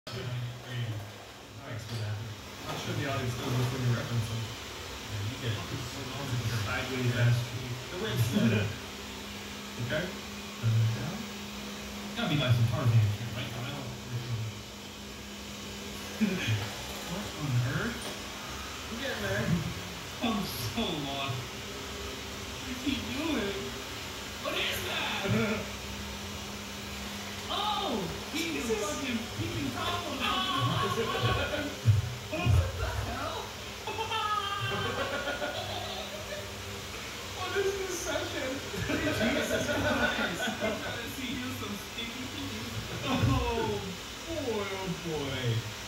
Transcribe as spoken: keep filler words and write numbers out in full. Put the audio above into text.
Thanks for that. I'm sure the audience knows which one you're referencing. Yeah, you get Sideways ass cheek. the red sweater. Okay? Gotta be like some Tarzan shit, right? I don't. What on earth? I'm getting there. I'm so lost. What is he doing? What is that? Oh! He's a fucking peeping Tom on What the hell? What is this session? Jesus Christ! I'm trying to see you some stinky peas. Oh boy, oh boy.